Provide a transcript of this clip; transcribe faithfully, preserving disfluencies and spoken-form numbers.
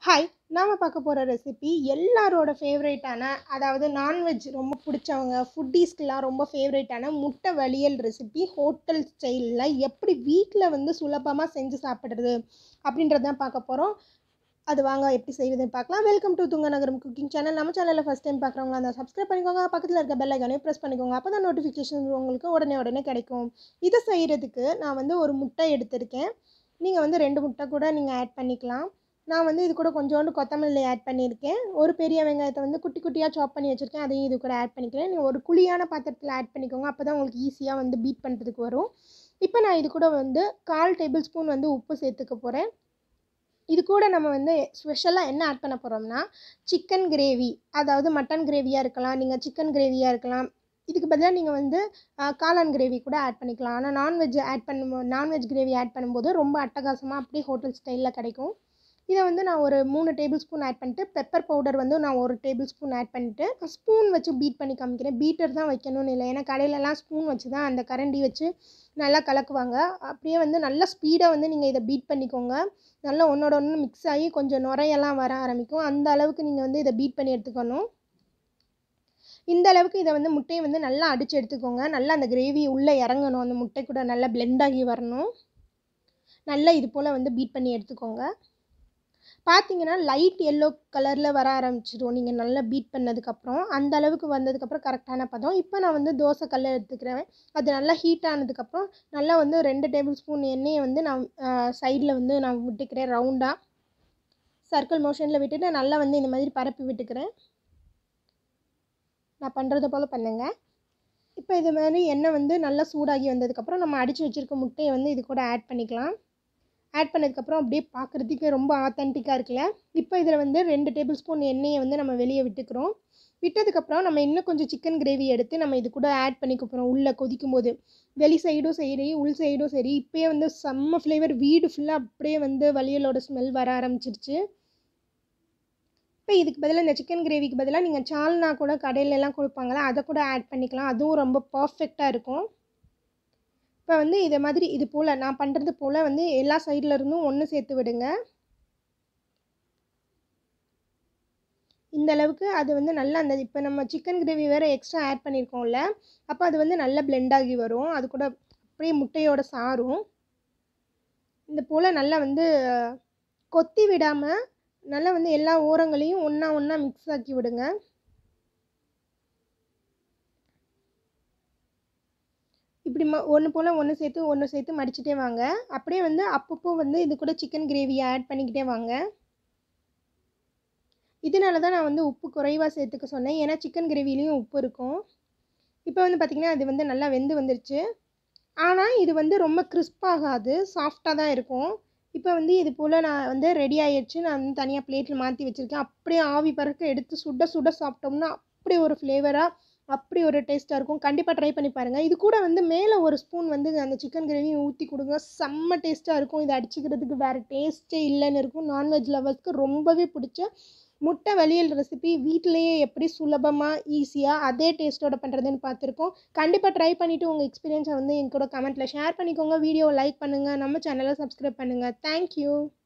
Hi, நாம் பார்க்க போகிற ரெசிபி எல்லாரோட ஃபேவரேட்டான, அதாவது நான்வெஜ் ரொம்ப பிடிச்சவங்க ஃபுட்டீஸ்க்கெலாம் ரொம்ப ஃபேவரேட்டான முட்டை வலியல் ரெசிபி. ஹோட்டல் ஸ்டைலில் எப்படி வீட்டில் வந்து சுலபமாக செஞ்சு சாப்பிட்றது அப்படின்றது தான் பார்க்க போகிறோம். அது வாங்க எப்படி செய்வதுன்னு பார்க்கலாம். Welcome to Thunganagaram cooking channel. நம்ம சேனலில் ஃபஸ்ட் டைம் பார்க்குறவங்க அந்த சப்ஸ்கிரைப் பண்ணிக்கோங்க. பக்கத்தில் இருக்க பெல் ஐக்கானையும் ப்ரெஸ் பண்ணிக்கோங்க. அப்போ தான் நோட்டிஃபிகேஷன் உங்களுக்கு உடனே உடனே கிடைக்கும். இதை செய்கிறதுக்கு நான் வந்து ஒரு முட்டை எடுத்திருக்கேன். நீங்கள் வந்து ரெண்டு முட்டை கூட நீங்கள் ஆட் பண்ணிக்கலாம். நான் வந்து இது கூட கொஞ்சோண்டு கொத்தமல்லி ஆட் பண்ணியிருக்கேன். ஒரு பெரிய வெங்காயத்தை வந்து குட்டி குட்டியாக சாப் பண்ணி வச்சுருக்கேன். அதையும் இது கூட ஆட் பண்ணிக்கிறேன். நீங்கள் ஒரு குழியான பாத்திரத்தில் ஆட் பண்ணிக்கோங்க. அப்போ தான் உங்களுக்கு ஈஸியாக வந்து பீட் பண்ணுறதுக்கு வரும். இப்போ நான் இது கூட வந்து கால் டேபிள் ஸ்பூன் வந்து உப்பு சேர்த்துக்க போகிறேன். இது கூட நம்ம வந்து ஸ்பெஷலாக என்ன ஆட் பண்ண போகிறோம்னா சிக்கன் கிரேவி, அதாவது மட்டன் கிரேவியாக இருக்கலாம், நீங்கள் சிக்கன் கிரேவியாக இருக்கலாம். இதுக்கு பதிலாக நீங்கள் வந்து காளான் கிரேவி கூட ஆட் பண்ணிக்கலாம். ஆனால் நான்வெஜ் ஆட் பண்ணும்போது நான்வெஜ் கிரேவி ஆட் பண்ணும்போது ரொம்ப அட்டகாசமாக அப்படியே ஹோட்டல் ஸ்டைலில் கிடைக்கும். இதை வந்து நான் ஒரு மூணு டேபிள் ஸ்பூன் ஆட் பண்ணிட்டு, பெப்பர் பவுடர் வந்து நான் ஒரு டேபிள் ஸ்பூன் ஆட் பண்ணிவிட்டு ஸ்பூன் வச்சு பீட் பண்ணி காமிக்கிறேன். பீட்டர் தான் வைக்கணும்னு இல்லை, ஏன்னா கடையிலலாம் ஸ்பூன் வச்சு தான் அந்த கரண்டி வச்சு நல்லா கலக்குவாங்க. அப்படியே வந்து நல்லா ஸ்பீடாக வந்து நீங்கள் இதை பீட் பண்ணிக்கோங்க. நல்லா ஒன்றோட ஒன்று மிக்ஸ் ஆகி கொஞ்சம் நுரையெல்லாம் வர ஆரம்பிக்கும். அந்த அளவுக்கு நீங்கள் வந்து இதை பீட் பண்ணி எடுத்துக்கணும். இந்த அளவுக்கு இதை வந்து முட்டையை வந்து நல்லா அடித்து எடுத்துக்கோங்க. நல்லா அந்த கிரேவி உள்ளே இறங்கணும், அந்த முட்டை கூட நல்லா பிளெண்ட் ஆகி வரணும். நல்லா இது போல் வந்து பீட் பண்ணி எடுத்துக்கோங்க. பார்த்தீங்கன்னா லைட் எல்லோ கலரில் வர ஆரம்பிச்சிடும் நீங்கள் நல்லா பீட் பண்ணதுக்கப்புறம். அந்த அளவுக்கு வந்ததுக்கப்புறம் கரெக்டான பதம். இப்போ நான் வந்து தோசை கல் எடுத்துக்கிறேன். அது நல்லா ஹீட் ஆனதுக்கப்புறம் நல்லா வந்து ரெண்டு டேபிள் ஸ்பூன் எண்ணெயை வந்து நான் சைடில் வந்து நான் விட்டுக்கிறேன். ரவுண்டாக சர்க்கிள் மோஷனில் விட்டுட்டு நல்லா வந்து இந்த மாதிரி பரப்பி விட்டுக்கிறேன். நான் பண்ணுறது போல் பண்ணுங்க. இப்போ இது மாதிரி எண்ணெய் வந்து நல்லா சூடாகி வந்ததுக்கப்புறம் நம்ம அடித்து வச்சுருக்க முட்டையை வந்து இது கூட ஆட் பண்ணிக்கலாம். ஆட் பண்ணதுக்கப்புறம் அப்படியே பார்க்குறதுக்கு ரொம்ப ஆத்தென்டிக்காக இருக்குல்ல. இப்போ இதில் வந்து ரெண்டு டேபிள் ஸ்பூன் எண்ணெயை வந்து நம்ம வெளியே விட்டுக்கிறோம். விட்டதுக்கப்புறம் நம்ம இன்னும் கொஞ்சம் சிக்கன் கிரேவி எடுத்து நம்ம இது கூட ஆட் பண்ணிக்க போகிறோம். உள்ளே கொதிக்கும் போது வெளி சைடும் சரி உள் சைடும் சரி இப்போயே வந்து செம்ம ஃப்ளேவர், வீடு ஃபுல்லாக அப்படியே வந்து வலியலோட ஸ்மெல் வர ஆரம்பிச்சிருச்சு. இப்போ இதுக்கு பதிலாக இந்த சிக்கன் கிரேவிக்கு பதிலாக நீங்கள் சால்னா கூட கடையிலலாம் கொடுப்பாங்களா, அதை கூட ஆட் பண்ணிக்கலாம். அதுவும் ரொம்ப பர்ஃபெக்டாக இருக்கும். இப்போ வந்து இதை மாதிரி இது போல் நான் பண்ணுறது போல் வந்து எல்லா சைடில் இருந்தும் ஒன்று சேர்த்து விடுங்க. இந்த அளவுக்கு அது வந்து நல்லா அந்த இப்போ நம்ம சிக்கன் கிரேவி வேறு எக்ஸ்ட்ரா ஆட் பண்ணியிருக்கோம்ல, அப்போ அது வந்து நல்லா பிளெண்ட் ஆகி வரும். அது கூட அப்படியே முட்டையோட சாரும் இந்த போல் நல்லா வந்து கொத்தி விடாமல் நல்லா வந்து எல்லா ஓரங்களையும் ஒன்றா ஒன்றா மிக்ஸ் ஆக்கி விடுங்க. இப்படி ம ஒன்று போல் ஒன்று சேர்த்து ஒன்று சேர்த்து மடிச்சுட்டே வாங்க. அப்படியே வந்து அப்பப்போ வந்து இது கூட சிக்கன் கிரேவியை ஆட் பண்ணிக்கிட்டே வாங்க. இதனால தான் நான் வந்து உப்பு குறைவாக சேர்த்துக்க சொன்னேன், ஏன்னா சிக்கன் கிரேவிலையும் உப்பு இருக்கும். இப்போ வந்து பார்த்திங்கன்னா அது வந்து நல்லா வெந்து வந்துருச்சு. ஆனால் இது வந்து ரொம்ப கிறிஸ்பாகாது, சாஃப்டாக தான் இருக்கும். இப்போ வந்து இது போல் நான் வந்து ரெடி ஆகிடுச்சு. நான் வந்து தனியாக பிளேட்டில் மாற்றி வச்சுருக்கேன். அப்படியே ஆவி பறக்க எடுத்து சுட சுட சாப்பிட்டோம்னா அப்படி ஒரு ஃப்ளேவராக அப்படி ஒரு டேஸ்ட்டாக இருக்கும். கண்டிப்பாக ட்ரை பண்ணி பாருங்கள். இது கூட வந்து மேலே ஒரு ஸ்பூன் வந்து அந்த சிக்கன் கிரேவி ஊற்றி கொடுங்க. செம்ம டேஸ்ட்டாக இருக்கும். இதை அடிச்சுக்கிறதுக்கு வேறு டேஸ்ட்டே இல்லைன்னு இருக்கும். நான்வெஜ் லவர்ஸ்க்கு ரொம்பவே பிடிச்ச முட்டை வலியல் ரெசிபி வீட்டிலையே எப்படி சுலபமாக ஈஸியாக அதே டேஸ்ட்டோட பண்ணுறதுன்னு பார்த்துருக்கோம். கண்டிப்பாக ட்ரை பண்ணிவிட்டு உங்கள் எக்ஸ்பீரியன்ஸை வந்து என் கூட கமெண்ட்டில் ஷேர் பண்ணிக்கோங்க. வீடியோவை லைக் பண்ணுங்கள், நம்ம சேனலை சப்ஸ்கிரைப் பண்ணுங்கள். தேங்க்யூ.